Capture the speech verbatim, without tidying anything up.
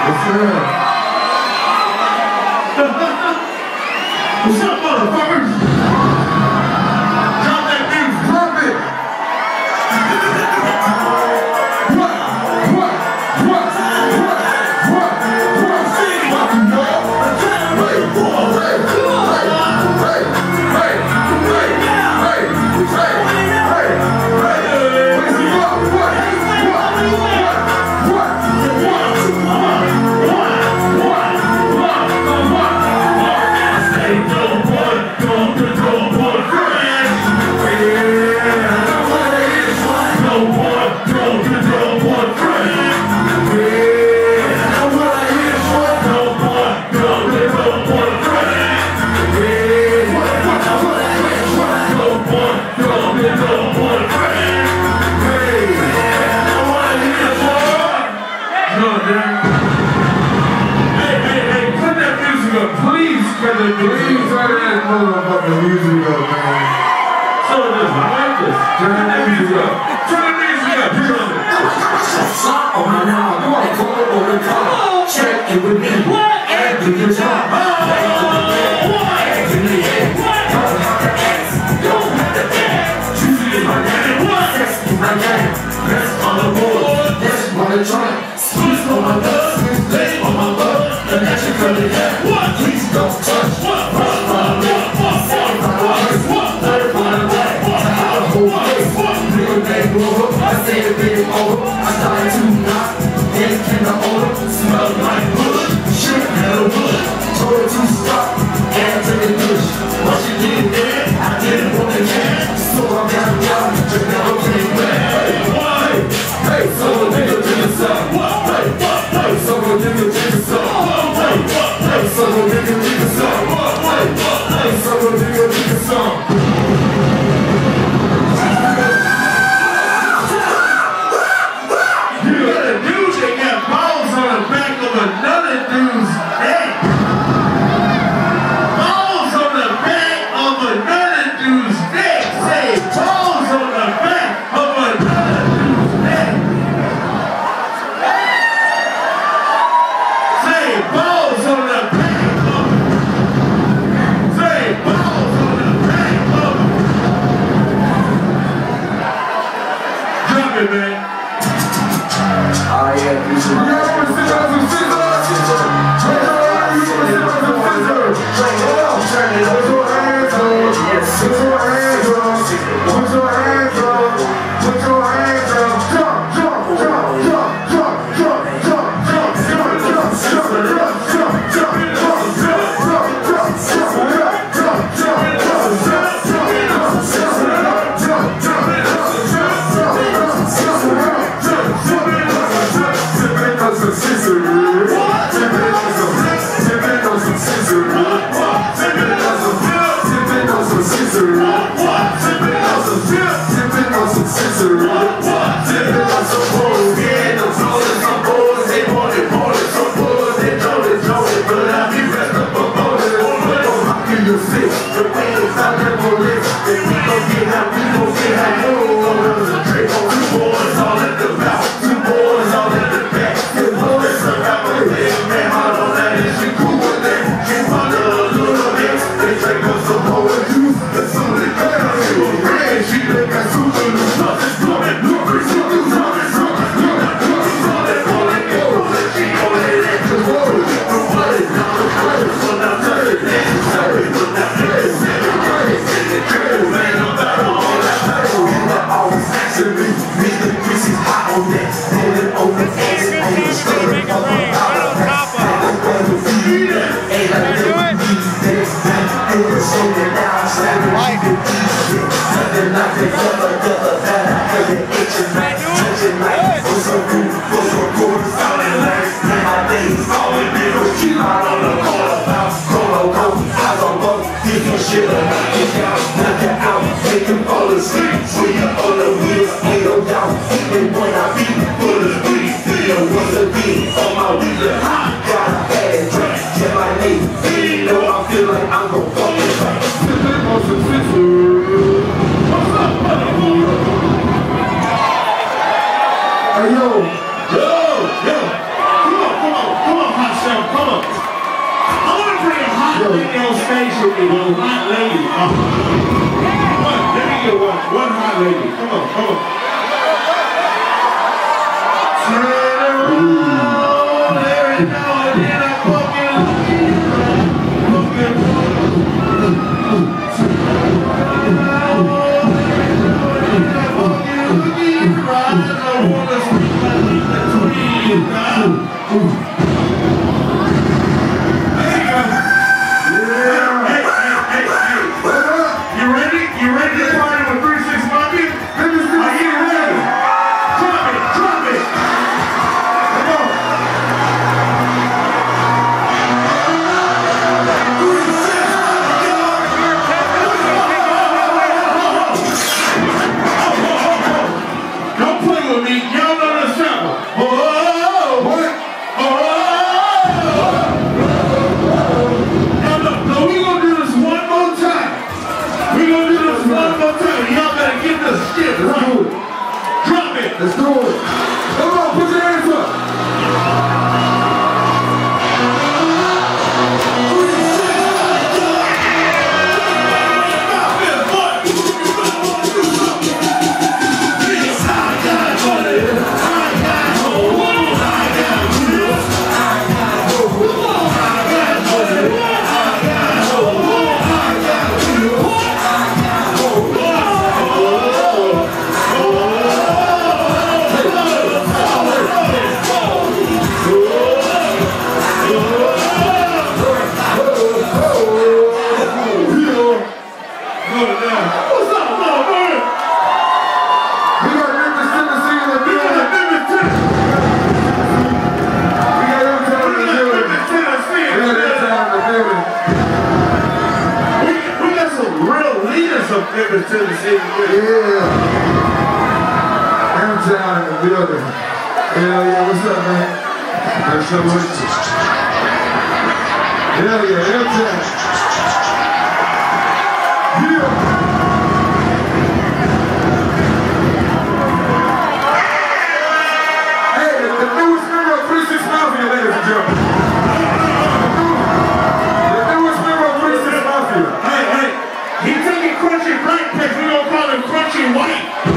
What's up, motherfuckers? Drop that music. Drop it. What? What? What? What? What? What? Sing about you, y'all. Hey, hey, hey, hey, hey, hey, hey, hey, hey, hey. What? What? What? Please turn that motherfucking music up, man. So this, I like this. Turn that music up. Turn the music up. Slap on my now. Come on, go over the top. Check it with me. And do your job. And do the head. Don't have to ask. Don't have to ask. Juicy is my name. Sex is my name. Rest on the board. That's what I'm trying. Squeeze on my love. Lay on my love. And that's your curly hair. Please don't touch. I say the big over, I started to knock, then came the odor, smelled like wood, shit had a wood, told her to stop, and I took a push. What she did there, I didn't want to care, so I'm down down, just never came back. Hey, hey, hey, someone nigga did this up. Hey, hey, someone nigga did this up. Hey, hey, someone nigga did this up. Hey, hey, someone nigga did this up. Another dude's neck. Balls on the back of another dude's neck. Say balls on the back of another dude's neck. Say balls on the back of. Say balls on the back of. Drop it, man. Oh yeah, you should. Turn it over. Put your hands up. Yes. Put your hands up. Put your hands up. Put your hands up. Jump, jump, jump, jump, jump, jump, jump, jump, jump, jump, jump, jump, jump, Hey, yo, yo, yo, come on, come on, come on. on stage with me, one hot lady. Uh, one, let me get one. One hot lady. Come on, come on. Turn around, every now and then I'm fucking looking, looking, turn around, every now and then I'm fucking looking right. I wanna see my leaf between now. Let's do it. Come on, put your hands up. Tennessee. Yeah. Downtown in the building. Hell yeah, what's up, man? That's so much. Hell yeah, downtown. Yeah. Hey, the, the newest member of three six Mafia, ladies and gentlemen. The newest member of three six Mafia. Hey, hey, he taking crunchy black picks, we gonna call him crunchy white.